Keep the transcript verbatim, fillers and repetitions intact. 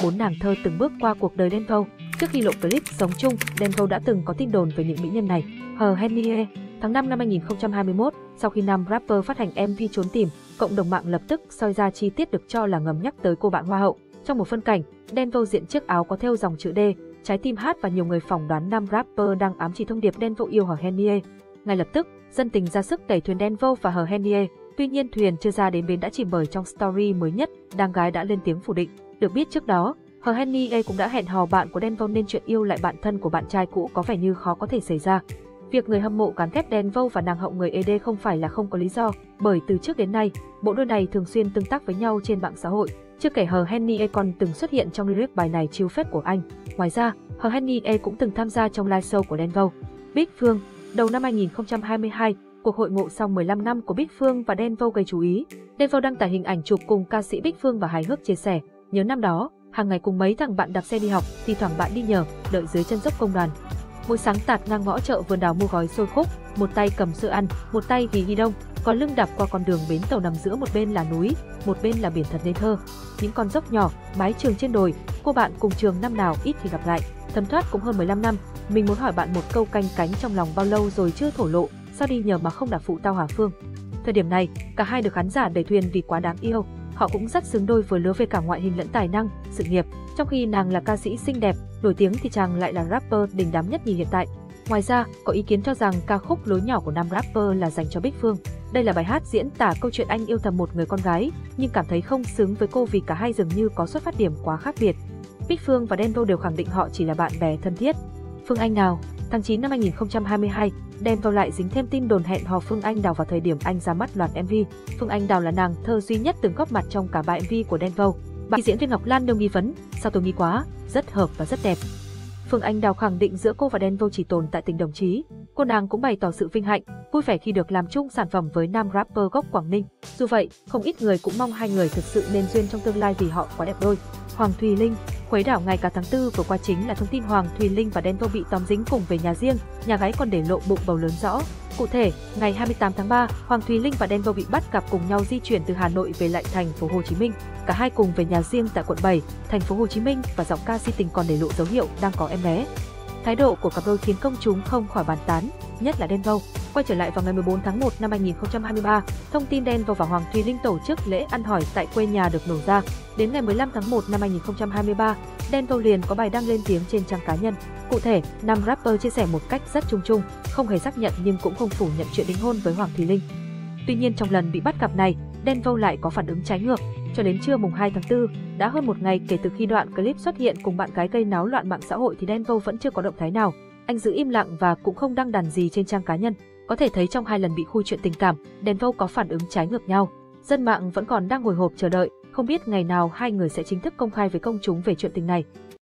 bốn nàng thơ từng bước qua cuộc đời Denvaux. Trước khi lộ clip sống chung, Denvaux đã từng có tin đồn về những mỹ nhân này. Hờ Henie. Tháng năm năm hai nghìn không trăm hai mươi mốt, sau khi nam rapper phát hành em vê Trốn Tìm, cộng đồng mạng lập tức soi ra chi tiết được cho là ngầm nhắc tới cô bạn Hoa hậu. Trong một phân cảnh, Denvaux diện chiếc áo có thêu dòng chữ D, trái tim hát và nhiều người phỏng đoán nam rapper đang ám chỉ thông điệp Denvaux yêu Hờ Henie. Ngay lập tức, dân tình ra sức đẩy thuyền Denvaux và Hờ Henie. Tuy nhiên thuyền chưa ra đến bến đã chìm, bởi trong story mới nhất, đăng gái đã lên tiếng phủ định. Được biết trước đó, Hờ Henie cũng đã hẹn hò bạn của Denvaux nên chuyện yêu lại bạn thân của bạn trai cũ có vẻ như khó có thể xảy ra. Việc người hâm mộ gán ghép Denvaux và nàng hậu người e đê không phải là không có lý do, bởi từ trước đến nay, bộ đôi này thường xuyên tương tác với nhau trên mạng xã hội. Chưa kể Hờ Henie còn từng xuất hiện trong lyric bài này chiêu phết của anh. Ngoài ra, Hờ Henie cũng từng tham gia trong live show của Denvaux. Bích Phương. Đầu năm hai nghìn không trăm hai mươi hai, cuộc hội ngộ sau mười lăm năm của Bích Phương và Denvaux gây chú ý. Denvaux đăng tải hình ảnh chụp cùng ca sĩ Bích Phương và hài hước chia sẻ: nhớ năm đó, hàng ngày cùng mấy thằng bạn đạp xe đi học, thì thoảng bạn đi nhờ, đợi dưới chân dốc công đoàn. Mỗi sáng tạt ngang ngõ chợ vườn đào mua gói xôi khúc, một tay cầm sữa ăn, một tay ghi ghi đông, còn lưng đạp qua con đường bến tàu nằm giữa một bên là núi, một bên là biển thật nên thơ. Những con dốc nhỏ, mái trường trên đồi, cô bạn cùng trường năm nào ít khi gặp lại. Thấm thoát cũng hơn mười lăm năm, mình muốn hỏi bạn một câu canh cánh trong lòng bao lâu rồi chưa thổ lộ, sao đi nhờ mà không đạp phụ tao hả Phương? Thời điểm này, cả hai được khán giả đẩy thuyền vì quá đáng yêu. Họ cũng rất xứng đôi vừa lứa về cả ngoại hình lẫn tài năng, sự nghiệp. Trong khi nàng là ca sĩ xinh đẹp, nổi tiếng thì chàng lại là rapper đình đám nhất nhì hiện tại. Ngoài ra, có ý kiến cho rằng ca khúc Lối Nhỏ của nam rapper là dành cho Bích Phương. Đây là bài hát diễn tả câu chuyện anh yêu thầm một người con gái, nhưng cảm thấy không xứng với cô vì cả hai dường như có xuất phát điểm quá khác biệt. Bích Phương và Denvaux đều khẳng định họ chỉ là bạn bè thân thiết. Phương Anh Đào. Tháng chín năm hai nghìn không trăm hai mươi hai, Denvaux lại dính thêm tin đồn hẹn hò Phương Anh Đào vào thời điểm anh ra mắt loạt em vê. Phương Anh Đào là nàng thơ duy nhất từng góp mặt trong cả ba em vê của Denvaux. Bà diễn viên Ngọc Lan nêu nghi vấn: sao tôi nghi quá, rất hợp và rất đẹp. Phương Anh Đào khẳng định giữa cô và Denvaux chỉ tồn tại tình đồng chí. Cô nàng cũng bày tỏ sự vinh hạnh, vui vẻ khi được làm chung sản phẩm với nam rapper gốc Quảng Ninh. Dù vậy, không ít người cũng mong hai người thực sự nên duyên trong tương lai vì họ quá đẹp đôi. Hoàng Thùy Linh. Khuấy đảo ngày cả tháng tư vừa qua chính là thông tin Hoàng Thùy Linh và Denvaux bị tóm dính cùng về nhà riêng, nhà gái còn để lộ bụng bầu lớn rõ. Cụ thể, ngày hai mươi tám tháng ba, Hoàng Thùy Linh và Denvaux bị bắt gặp cùng nhau di chuyển từ Hà Nội về lại thành phố Hồ Chí Minh. Cả hai cùng về nhà riêng tại quận bảy, thành phố Hồ Chí Minh và giọng ca si tình còn để lộ dấu hiệu đang có em bé. Thái độ của cặp đôi khiến công chúng không khỏi bàn tán, nhất là Denvaux. Quay trở lại vào ngày mười bốn tháng một năm hai nghìn không trăm hai mươi ba, thông tin Denvaux và Hoàng Thùy Linh tổ chức lễ ăn hỏi tại quê nhà được nổ ra. Đến ngày mười lăm tháng một năm hai nghìn không trăm hai mươi ba, Denvaux liền có bài đăng lên tiếng trên trang cá nhân. Cụ thể, nam rapper chia sẻ một cách rất chung chung, không hề xác nhận nhưng cũng không phủ nhận chuyện đính hôn với Hoàng Thùy Linh. Tuy nhiên trong lần bị bắt gặp này, Denvaux lại có phản ứng trái ngược. Cho đến trưa mùng hai tháng tư, đã hơn một ngày kể từ khi đoạn clip xuất hiện cùng bạn gái gây náo loạn mạng xã hội thì Denvaux vẫn chưa có động thái nào. Anh giữ im lặng và cũng không đăng đàn gì trên trang cá nhân. Có thể thấy trong hai lần bị khui chuyện tình cảm, Denvaux có phản ứng trái ngược nhau. Dân mạng vẫn còn đang hồi hộp chờ đợi, không biết ngày nào hai người sẽ chính thức công khai với công chúng về chuyện tình này.